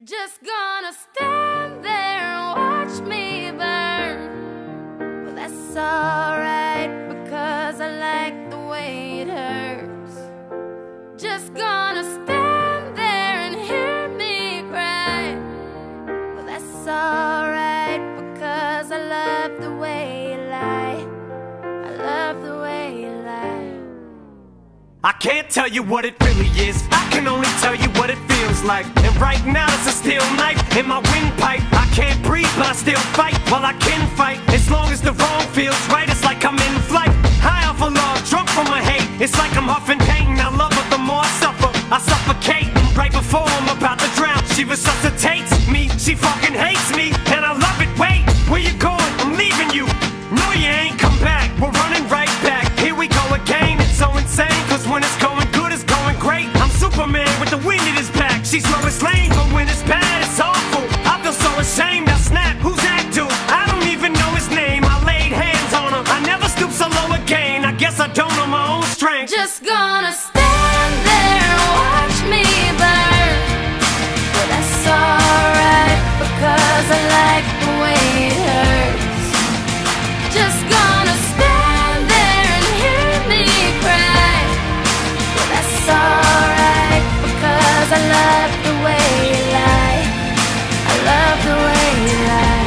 Just gonna stand there and watch me burn. Well, that's alright because I like the way it hurts. Just gonna stand there and hear me cry. Well, that's alright because I love the way you lie. I love the way you lie. I can't tell you what it really is, I can only tell you what it feels like. And right now it's a steel knife in my windpipe. I can't breathe but I still fight, while I can fight. As long as the wrong feels right, it's like I'm in flight. High off of love, drunk from my hate, it's like I'm huffing pain. I love her, the more I suffer, I suffocate. Right before I'm about to drown, she resuscitates me. She fucking hates me, and I love it. Wait, where you going? I'm leaving you. No, you ain't come back, we're running right back. Here we go again, it's so insane, cause when it's going good, it's going great. I'm Superman with the wind in his back. She's Lois Lane, but when it's bad, it's awful. I feel so ashamed, I snap, who's that dude? I don't even know his name, I laid hands on him. I never stoop so low again, I guess I don't know my own strength. Just gonna stand there and watch me burn. Well, that's alright because I like the way it hurts. Just gonna stand there and hear me cry. Well, that's alright because I love the way you lie. I love the way you lie.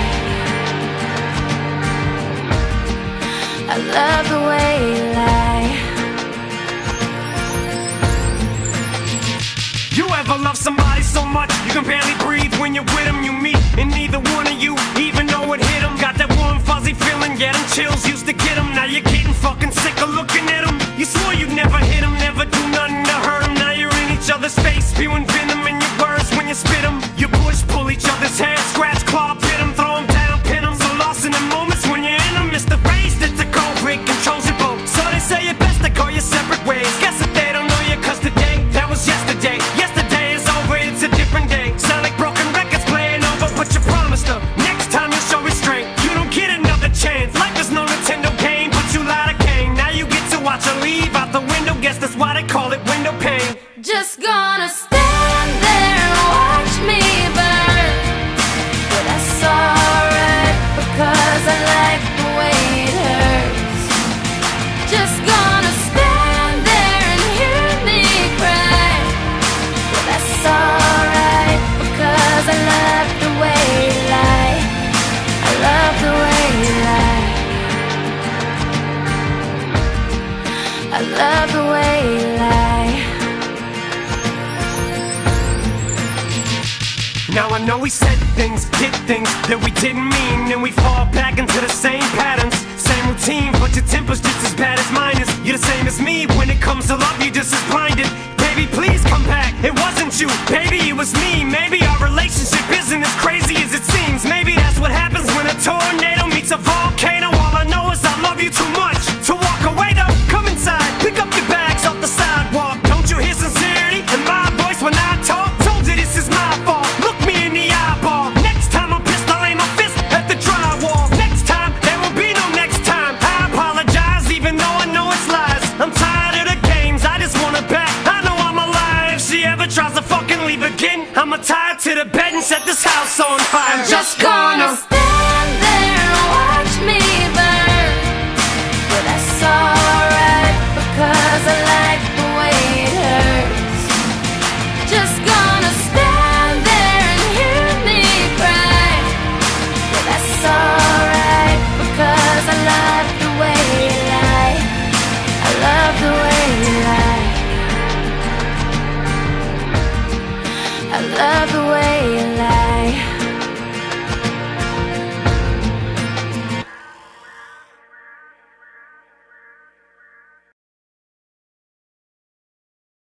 I love the way you lie. You ever love somebody so much you can barely breathe when you're with them? You meet and neither one of you even know it hit them. Got that warm fuzzy feeling, yeah, them chills used to get them. Now you're getting fucking sick of looking at them. You swore you'd never hit them, never do nothing to hurt them. Now you're in each other's face, spewing venom in your words when you spit them. You push, pull each other's hair, scratch, claw, pit them, throw them down, pin them. So lost in the moments when you're in them, it's the race that's a cold break, controls your boat. So they say it best to go your separate ways. Guess that they don't know you cause today, that was yesterday. Yesterday is over, it's a different day. Sound like broken records playing over, but you promised her next time you'll show restraint. You don't get another chance, life is no Nintendo game, but you lied again. Now you get to watch her leave out the window, guess that's why they call it window pane. Just gonna stand there and watch me burn. But that's alright because I like the way it hurts. Just gonna stand there and hear me cry. But that's alright because I love the way you lie. I love the way you lie. I love the way you lie. Now I know we said things, did things that we didn't mean, and we fall back into the same patterns, same routine, but your temper's just as bad as mine is. You're the same as me, when it comes to love, you're just as blinded. Baby, please come back, it wasn't you, baby, it was me. Maybe our relationship isn't as crazy as it seems. Maybe that's what happens when a tornado meets a volcano. All I know is I love you too much to walk away though. Come inside, pick up your bags off the sidewalk. Don't you hear sincerity in my voice when I talk? Told you this is my fault, look me in the eyeball. Next time I'm pissed, I'll aim my fist at the drywall. Next time, there will be no next time. I apologize even though I know it's lies. I'm tired of the games, I just want her back. I know I'm alive, if she ever tries to fucking leave again, I'ma tie her to the bed and set this house on fire. I'm just gonna stand there and watch me burn. But that's alright because I like the way it hurts. Just gonna stand there and hear me cry. But that's alright because I love the way you lie. I love the way you lie. I love the way you lie.